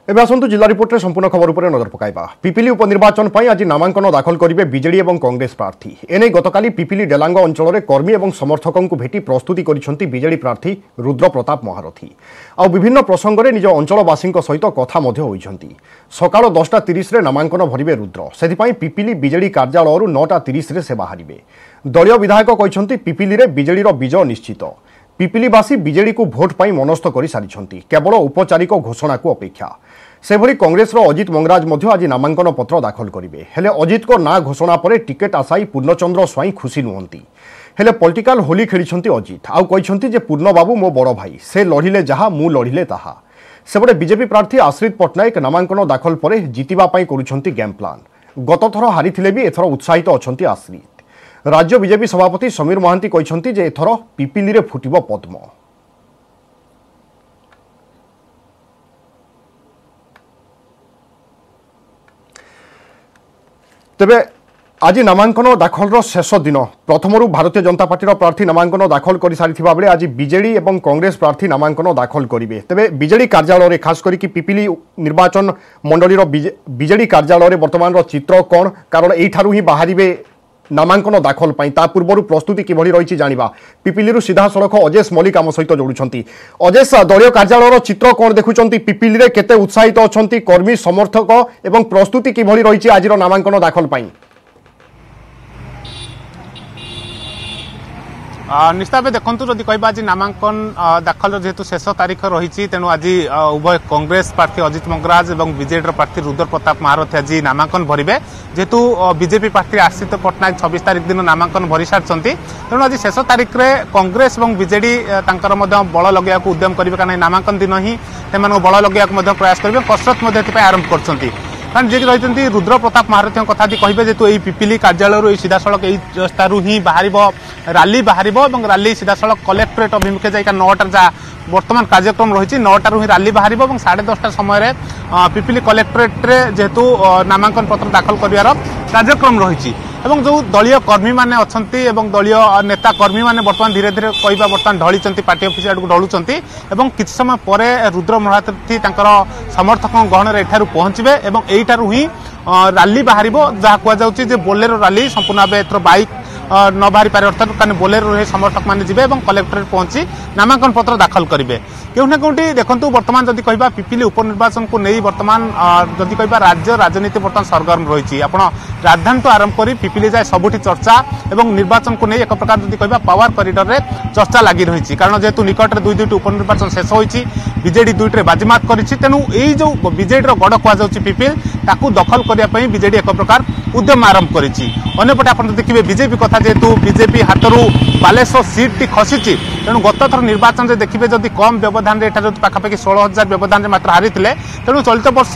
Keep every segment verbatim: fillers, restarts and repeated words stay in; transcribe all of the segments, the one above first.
एबे आसंतु जिला रिपोर्ट रे संपूर्ण खबर उपर नजर पकाइबा। पिपिली उपनिर्वाचन पई आज नामांकन दाखल करिवे बीजेडी और कांग्रेस प्रार्थी। एने गतकाली पिपिली डेलांग अंचल में कर्मी और समर्थकों को भेटी प्रस्तुति करिसेंती बीजेडी प्रार्थी रुद्र प्रताप महारथी। आ विभिन्न प्रसंग में निज अंचलवासी सहित कथा मध्य होइछंती। सकाळ दसटा तीस रे नामांकन भरिवे रुद्र। सेथिपई पिपिली बीजेडी कार्यालय नौटा तीस रे से बाहरिवे। दलीय विधायक कहिसेंती पिपिली रे बीजेडीर विजय निश्चित। पिपिलीवासी बीजेडी को भोट पाई मनस्थ कर सारी केवल औपचारिक घोषणा को अपेक्षा। सेभली कांग्रेसर अजित मंगराज आज नामांकन पत्र दाखल करेंगे। हेले अजित को ना घोषणा पर टिकेट आशायी पूर्णचंद्र स्वाई खुशी नुहंती। हेले पॉलिटिकल होली खेली अजित आउ कहते पूर्ण बाबू मो बड़ भाई से लड़िले जहा मु लड़िले ताहा। सेपटे बीजेपी प्रार्थी आश्रित पट्टनायक नामांकन दाखल पर जितिबाई करुछंती गेम प्लान। गत थर हारी भी एथर उत्साहित अच्छा आश्रित। राज्य बीजेपी सभापति समीर महांती कहते जे एथर पिपिली रे फुटिबो पद्म। तेबे आज नामांकन दाखल शेष दिन प्रथम भारतीय जनता पार्टी प्रार्थी नामांकन दाखल कर सारी बेले आज बीजेडी और कांग्रेस प्रार्थी नामांकन दाखल करेंगे। तेबे बीजेडी कार्यालय खास करके पिपिली निर्वाचन मंडलीर बीजेडी कार्यालय वर्तमान चित्र कौन, कारण यू ही बाहर नामांकन दाखल पाई ता पूर्व प्रस्तुति किभली रही जानिबा। पिपिली सीधा सड़क अजेश मल्लिक आम सहित जोड़ुछंती। अजेश, दलीय कार्यालय चित्र कौन देखुछंती? पिपिली रे केते उत्साहित अछंती कर्मी समर्थक एवं प्रस्तुति किभली रही आज नामांकन दाखल पाई? निश्चित भाव देखु जदि कह आज नामांकन दाखल जेहेतु शेष तारीख रही तेणु आज उभय कांग्रेस प्रार्थी अजित मंगराज और बीजेडी प्रार्थी रुद्र प्रताप महारथी आज नामांकन भरिवे। जेहेतु बीजेपी प्रार्थी आश्रित पट्टनायक छब्बीस तारीख दिन नामांकन भरी सारी तेणु आज शेष तारीख में कांग्रेस और बीजेडी बल लगे उद्यम करेंगे, कारण नामांकन दिन ही बल लगे प्रयास करेंगे, कसरत आरंभ कर। कारण जी रही रुद्र प्रताप महारथी कथा कहे जेतु यही पिपिली कार्यालय सीधा सड़क यही ही बाहर राली बाहर और राली सीधा सड़क कलेक्टरेट अभिमुखे जाइका नौटा जहाँ वर्तमान कार्यक्रम रही नौटार ही राली बाहर और साढ़े दसटा समय पिपिली कलेक्टरेट जेहेतु नामांकन पत्र दाखल कर कार्यक्रम रही एवं जो दलीय कर्मी मैंने अच्छा दलीय नेता कर्मी मैंने बर्तमान धीरे धीरे कहवा बर्तमान ढली पार्टी ऑफिस आड़ ढलुंट और किसी समय पर रुद्र महारथी समर्थकों गहन एठार पहुंचे और यहीठार ही राली बाहर जहाँ कहुचे बोलेरो राली संपूर्ण भाव एथर बाइक न बाहरी पारे अर्थात कारण बोलेरो समर्थक मैंने जी और कलेक्टरेट पहुंची नामांकन पत्र दाखल करेंगे। क्योंना क्योंटी देखो बर्तमान जदि कहबा पिपिली उपनिर्वाचन को नहीं बर्तमान जदि कहबा राज्य राजनीति बर्तमान सरगर्म रही आप राजधानी तो आरंभ कर पिपिली जाए सबुठी चर्चा और निर्वाचन को नहीं एक प्रकार जदि कहबा पावर करिडर रे चर्चा लगी रही। कारण जेहेतु निकट में दुई दुईट उपनिर्वाचन शेष होती बीजेडी दुईटे बाजीमात करिछि तेणु यही जो बीजेडी गड़ कहुचे पिपिल ताकू दखल करने बीजेडी एक प्रकार उद्यम आरंभ करिछि। अन्यपटे आप देखिए बीजेपी कथा जेहेतु बीजेपी हाथरू बालेश्वर सीट टी खसी तेणु गत थर निर्वाचन में देखिए जदि कम व्यवधान पाखापाखि षोलह हजार व्यवधान मात्र हारी तेणु चलित वर्ष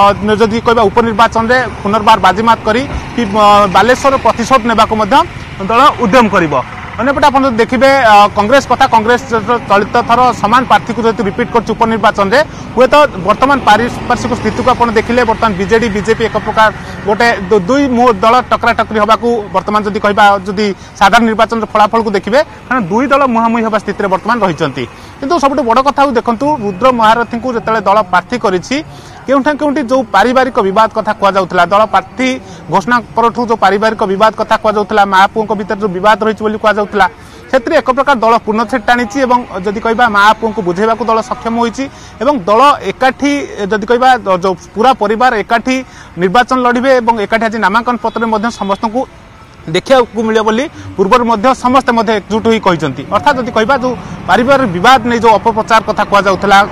जदि कहबा उपनिर्वाचन में पुनर्बार बाजीमात करी बालेश्वर प्रतिशोध नेबाकू दल उद्यम करिबो। अन्यपटे आप देखिए कांग्रेस कथा कांग्रेस चलित थर सामान प्रार्थी को जो रिपीट कर उपनिर्वाचन में हुए तो वर्तमान पारिपार्श्विक स्थिति को आप देखिले बर्तमान बीजेडी बीजेपी एक प्रकार गोटे दुई दल टकरा टकरी होगा बर्तमान जदि कहबा जदि साधारण निर्वाचन फलाफल को देखिए कारण दुई दल मुहांमुही होगा स्थिति में बर्तमान रही। किंतु सबुठ बड़ कथा देखु रुद्र महारथी को जो दल प्रार्थी करिछि केउठा केउठी जो पारिवारिक विवाद कथा कहुला दल प्रार्थी घोषणा परठू जो पारिवारिक विवाद कथा कहुला माँ पुओं भीतर जो विवाद रही कहुला से एक प्रकार दल पूर्णछेद टाणी जदि कहबा माँ पुओं को बुझेबा दल सक्षम होइछि एवं दल एकाठी जदि कहबा जो पूरा परिवार एकाठी निर्वाचन लड़िबे और एकाठी आज नामांकन पत्र में समस्त को देखा मिले बोली पूर्व समस्ते एकजुट हो कहते। अर्थात जदि कहबा जो पारिवारिक विवाद नहीं जो अपप्रचार कथा कहुला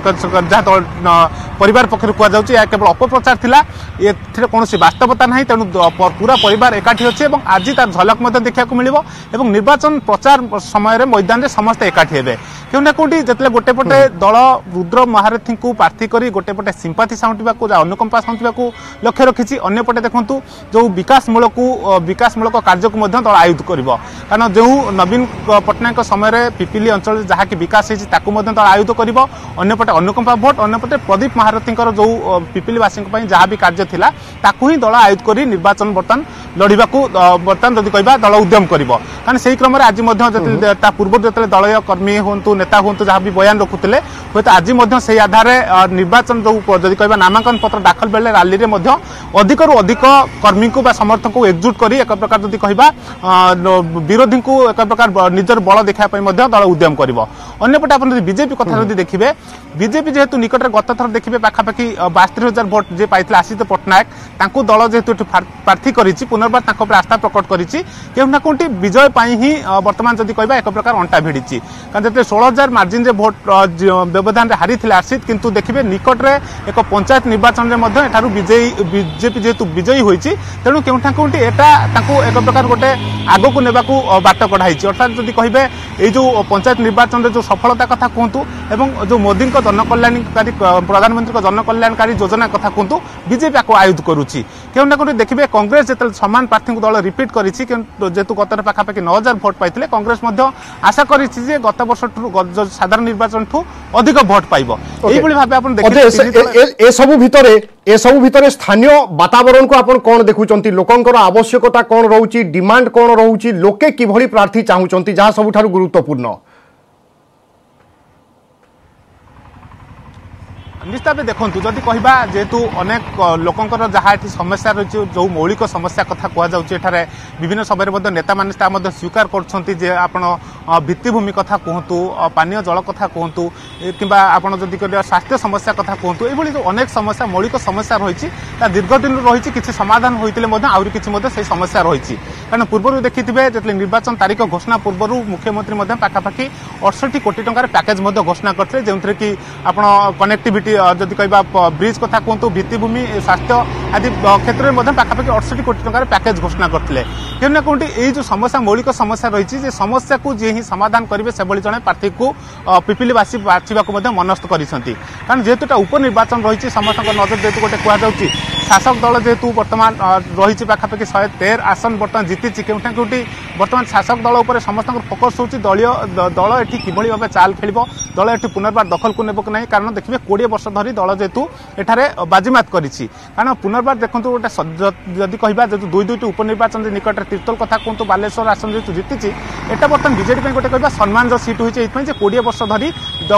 जहाँ परिवार पक्षर कहुचे यह केवल अपप्रचार थिला ये कौन वास्तवता ना तेणु पूरा परिवार एकाठी अच्छे और आज तार झलक देखा मिले और निर्वाचन प्रचार समय मैदान में समस्ते एकाठी हे क्योंना कौटी जिते गोटे पटे दल रुद्र महारथी को प्रार्थी कर गोटे पटे सिंपाथी साउंटा अनुकंपा साउंटा लक्ष्य रखी अंपटे देखूँ जो विकासमूलक विकासमूलक कार्य को दल आयुध कर कारण जो नवीन पट्टनायक समय पिपिली अंचल जहाँ की विकास होती दल आयुध कर अंपटे अनुकंपा भोट अंपटे प्रदीप महारथी जो पिपिलीवासी जहाँ भी कार्य थिला ताकू ही दल आयुध कर निर्वाचन बर्तमान लड़वा बर्तमान जदि कहबा दल उद्यम कर कारण से क्रम आज पूर्व जो दलय कर्मी हूँ नेता हूँ जहाँ भी बयान रखुते हूँ तो आज से आधार निर्वाचन जो जदि कह नामांकन पत्र दाखल बेले रैली में अधिक रु अधिक कर्मी को समर्थक को एकजुट कर एक प्रकार जदि कह विरोधी को एक प्रकार निजर बल देखापी दल उद्यम कर अंपटे आप बीजेपी कथा देखिए बीजेपी जेहेतु निकट में गत थर देखिए पाखापाखि बास्तरी हजार भोट जे पाई आशित पट्टनायक दल जेहेतु प्रार्थी कर पुनर्बार आस्था प्रकट कर विजय ही बर्तमान जदि कह एक प्रकार अंटा भिड़ी कारण जो षोल हजार मार्जिन रे भोट व्यवधान हारी आशित किंतु देखिए निकट में एक पंचायत निर्वाचन में विजयी बीजेपी जेहेतु विजयी होती तेणु केउठा केउठी एटा एक प्रकार गोटे आग को नेबा बाट कढ़ाई अर्थात जदि कहे ये जो पंचायत निर्वाचन में जो सफलता कथा कहतु एवं जो मोदी जनकल्याणकारी प्रधानमंत्री जनकल्याणकारी योजना कथा कहतु बीजेपी आपको आयुध करुच्ची केउठा केउठी देखिए कांग्रेस जो समान प्रार्थी को दल रिपीट कर जेहेतु गतर पाखापाखि नौ हजार भोट पाई कांग्रेस आशा कर गत वर्ष साधारण निर्वाचन ठू अधिक भोट पाइब भाव आप देखिए स्थानीय वातावरण को आप कौन देखुंत लोकंर आवश्यकता कौन रोची डिमांड कौन रोची लोके किभली प्रार्थी चाहूंट जहाँ सबुठारु गुरुत्वपूर्ण निश्चित भाव देखूँ जदि कहवा जेहेतु अनेक लोकंर जहाँ ये समस्या रही जो मौलिक समस्या कथा कहुए विभिन्न समय नेता मान स्वीकार कर भित्तिभूमि कथा कहतु पानीय जल कथा कहतु कि जदि स्वास्थ्य समस्या कथा कहतु ये जो अनेक समस्या मौलिक समस्या रही दीर्घ दिन रही किसी समाधान होते आहरी किसी समस्या रही कारण पूर्व देखिए जो निर्वाचन तारीख घोषणा पूर्व मुख्यमंत्री पाखापाखि अड़सठ कोटी टंकार पैकेज घोषणा करते जो कि आप कनेक्टिविटी जदि कह ब्रिज कथा कहतु भित्तिभूमि स्वास्थ्य आदि क्षेत्र में पाखापाखि अड़सठ कोटी टंकार पैकेज घोषणा करते क्यों ना कौटी ये जो समस्या मौलिक समस्या रही समस्या को जी ही समाधान करेंगे से जड़े प्रार्थी को पिपिलीवासी बाछा मनस्थ कर कारण जेहेतु उपनिर्वाचन रही समस्त नजर जेहेतु गोटे कहुच्छी शासक दल जेहेतु बर्तमान रही पाखापाखि शहे तेर आसन बर्तमान जीति क्योंठा क्योंटी बर्तमान शासक दल उपर समस्त फोकस होची दलीय दल एठी किभली भाबे चाल खेलिबो दल एठी पुनर्बार दखल को नेबो कि नहीं कारण देखिए कोड़े वर्ष धरी दल जेहेतु एठारे बाजीमात करिछि कारण पुनर्बार देखंतु गोटे जदि कहबा जेतु दुई दुईटी उपनिर्वाचन निकट तीर्तोल कथा कहतु बालेश्वर आसन जेतु जीति एटा बर्तमान बीजेडी पे गोटे कहबा सम्मान सीट होइछि एथि जे कोड़े वर्ष धरी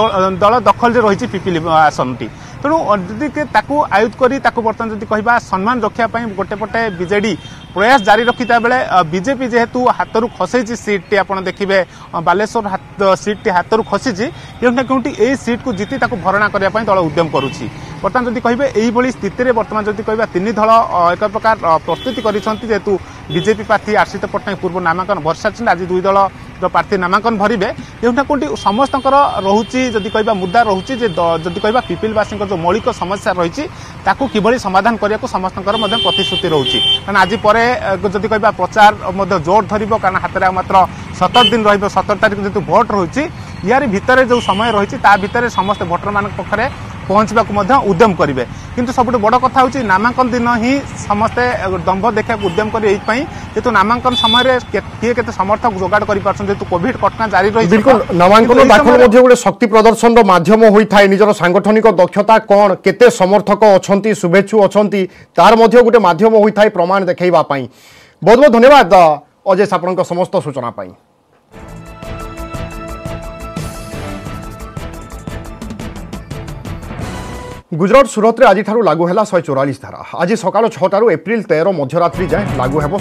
दल दखल जे रहिछि पिपिली आसनटी तेणु जदि आयुध करी बर्तमान जदि कहबा सम्मान रखापी गोटे पटे बीजेडी प्रयास जारी रखिता बेले बीजेपी जेहेतु हाथरू खसई सीट टी आप देखिए बालेश्वर सीट टी हाथरू खसी क्योंकि क्योंकि यही सीट को जीति भरणा करने दल उद्यम करुच्ची बर्तमान जदि कहे यही स्थित में बर्तमान जदि कह तीन दल एक प्रकार प्रस्तुति करेतु बीजेपी प्रार्थी आशित पट्टनायक पूर्व नामांकन भर सारी आज दुई दल जो प्रार्थी नामांकन भरवे क्योंकि कौटी समस्त रोचे जदि कह मुद्दा रोचे जदि कह पिपिलवासी जो मौलिक समस्या रही किभली समाधान करने को समस्त प्रतिश्रुति रोचे कारण आज पर जदि कह प्रचार जोर धर कारण हाथ में मात्र सतर दिन रतर तारीख जेहतु भोट रही यार भितर जो समय रही भितर समस्त भोटर मान पाखे पहुँचवा उद्यम करेंगे किंतु सब बड़ कथा हूँ नामांकन दिन ही समस्ते दंभ देखा उद्यम करें जेहतु नामांकन समय किए के समर्थक जोगाड़ कर कोविड कटना जारी रही बिल्कुल नामांकन दाखल गोटे शक्ति प्रदर्शन माध्यम होता है निजर सांगठनिक दक्षता कौन केते समर्थक अच्छा शुभेच्छु अच्छा तार गोटे माध्यम होता है प्रमाण देखा बहुत बहुत धन्यवाद अजय आपण समस्त सूचना। गुजरात सूरत रे आज लागू है शहे चौरालीस धारा आज सकाल छटारू एप्रिल तेरह मध्यरात्रि जाए लागू है